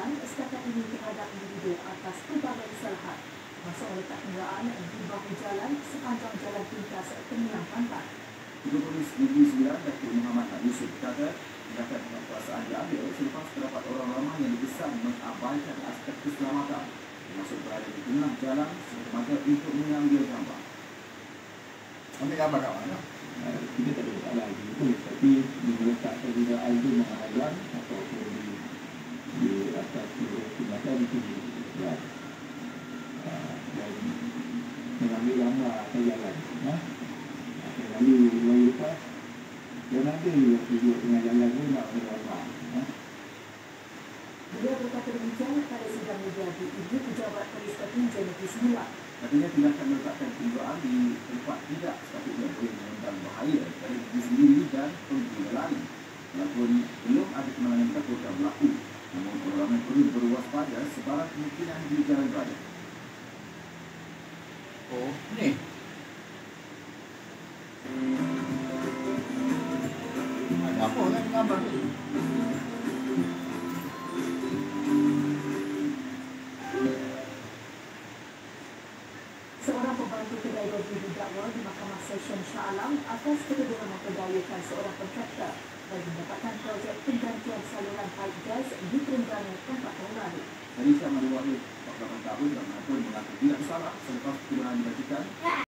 jalan setakat ini terhadap individu atas pelbagai kesalahan, termasuk meletak kenderaan di bahu jalan sepanjang jalan pintas Penyiang Pantai. Polis Negeri Sembilan Datuk Muhammad Yusuf berkata, tindakan penguasaan diambil selepas terdapat orang ramai yang dipesan mengabaikan aspek keselamatan, termasuk berada di tengah jalan semata untuk mengambil gambar. Ambil gambar kat mana? Kita tak ada masalah gitu, tapi meletakkan kenderaan itu menghadang ataupun di atas tindakan itu dan mengambil gambar atas jalan. Lalu lepas dan ada yang tujuan tengah jalan tu nak ambil gambar. Beliau berkata demikian pada sidang media di Ibu Pejabat Polis Tertinggi Negeri Sembilan. Katanya tindakan meletakkan kenderaan di tempat tidak sepatutnya boleh mengundang bahaya kepada diri sendiri dan pengguna lain. Walaupun belum ada kemalangan yang dilakukan berlaku, namun orang ramai perlu berwaspada sebarang kemungkinan di jalan raya. Oh, ni. Ada apa kan gambar tu? Seorang pembantu kedai baju didakwa di Mahkamah Session Shah Alam atas ketuduhan memperdayakan seorang kontraktor bagi mendapatkan projek penggantian saluran paip gas di Terengganu 4 tahun lalu. Dari Syah Madu Wahid, 48 tahun, yang mengaku tidak bersalah selepas ketuduhan dibacakan.